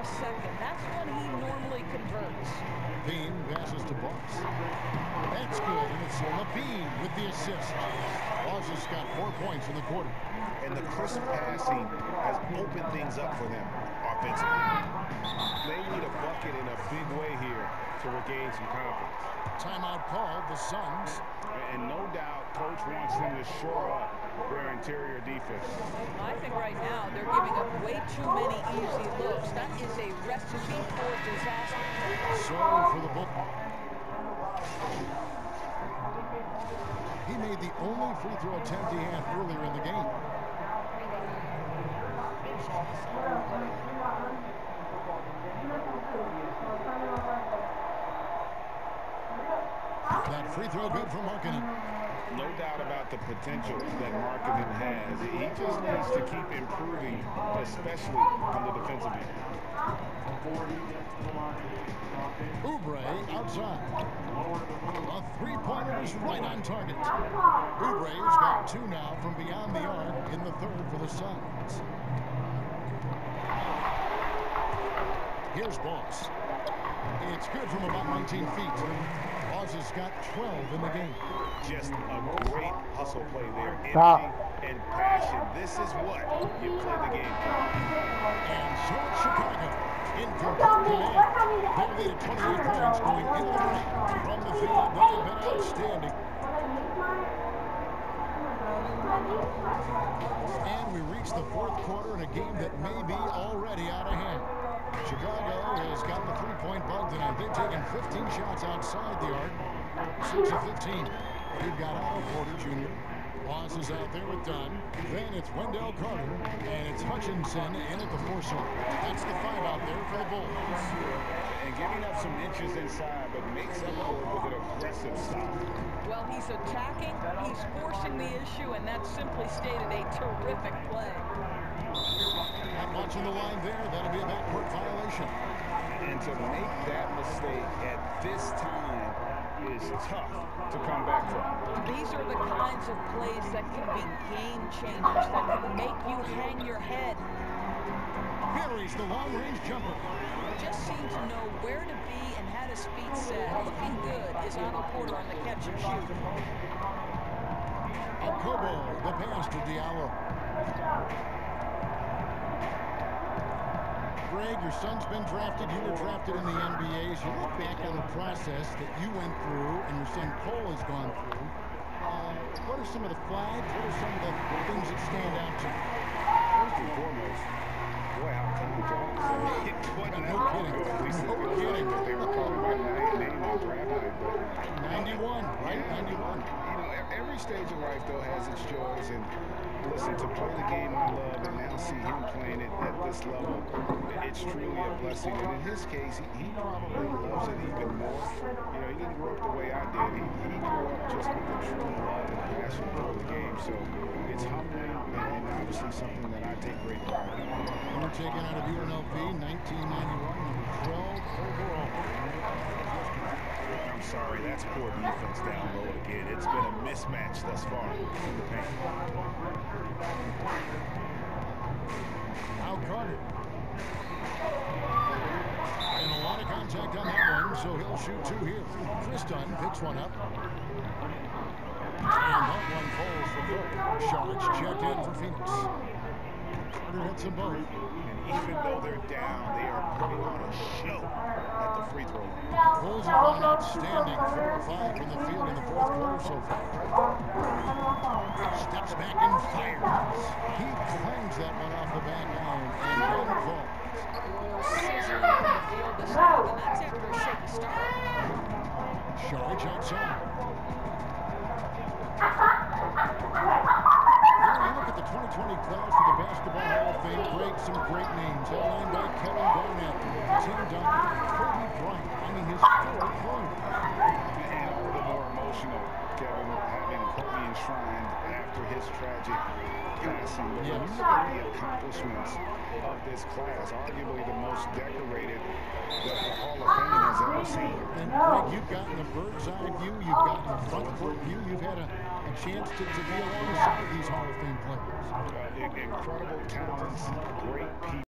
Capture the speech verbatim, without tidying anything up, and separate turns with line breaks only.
last second. That's when he normally converts.
Bean passes to Boss. That's good, and it's LaVine with the assist. Boss has got four points in the quarter.
And the crisp passing has opened things up for them offensively. They need a bucket in a big way here to regain some confidence.
Timeout called, the Suns.
And no doubt, Coach wants them to shore up their interior defense.
I think right now they're giving up way too many easy looks. That is a recipe for disaster.
So for the book. He made the only free throw attempt he had earlier in the game. That free throw good for Markkanen.
No doubt about the potential that Markkanen has. He just needs to keep improving, especially on the defensive end.
Oubre outside. A three-pointer is right on target. Oubre's got two now from beyond the arc in the third for the Suns. Here's Boss. It's good from about nineteen feet. Boss has got twelve in the game.
Just a great hustle play there.
Stop.
Energy and passion. This is what you play the game for.
And so it's Chicago in complete command. They lead at twenty-eight points going into the break. From the field, they have been outstanding. And we reach the fourth quarter in a game that may be already out of hand. Chicago has got the three-point bug tonight. They've taken fifteen shots outside the arc. six of fifteen. We've got Otto Porter Junior Boss is out there with Dunn. Then it's Wendell Carter. And it's Hutchinson in at the four slot. That's the five out there for the Bulls.
And giving up some inches inside, but makes up for it with an aggressive stop.
Well, he's attacking, he's forcing the issue, and that's simply stated a terrific play.
Not watching the line there. That'll be a backcourt violation.
And to make that mistake at this time is tough to come back from.
These are the kinds of plays that can be game changers, that can make you hang your head.
Buries the long-range jumper.
Just seemed to know where to be and had his feet set. Looking good is Otto Porter on the catch and shoot.
Okobo, the pass to Diallo. Greg, your son's been drafted. You were drafted in the N B A. As you look back on the process that you went through and your son Cole has gone through, uh, what are some of the flags? What are some of the things that stand out to you?
First and foremost, boy, how come it wasn't
No kidding. No kidding.
that they were calling my name on draft night, but
ninety-one, right? ninety-one.
You know, e- every stage of life, though, has its joys. And listen, to play the game I love and now see him playing it at this level, it's truly a blessing. And in his case, he, he probably loves it even more. You know, he didn't grow up the way I did. He, he grew up just with a true love and passion for the game. So it's humbling and obviously something that I take great pride in.
You were taken out of U N L V, nineteen ninety-one, number twelve overall.
I'm sorry, that's poor defense down low again. It's been a mismatch thus far in the paint.
Now Carter. And a lot of contact on that one, so he'll shoot two here. Chris Dunn picks one up. And that one falls for Cook. Sharks checked in for Phoenix. Carter hits them both.
And even though they're down, they are putting on a show at the free throw line.
Bulls have been outstanding four or five from the field in the fourth quarter so far. Steps back and fires. He clangs that one off the back iron and one falls.
Sizzling from the field this time, and that's after a shaky start.
Sharks outside. Look at the twenty twenty class for the Basketball Hall of Fame. Great, some great names. Headlined by Kevin Garnett, Tim Duncan, Kobe Bryant. I mean, his fourth one.
And all the more emotional, Kevin, having Kobe enshrined after his tragic passing. But
Yes.
when you look at the accomplishments of this class, arguably the most decorated that the Hall of Fame has ever seen.
And Greg, you've gotten a bird's eye view. You've gotten a front court view. You've had a, a chance to, to be alongside these Hall of Fame players.
Uh, incredible talents, great people.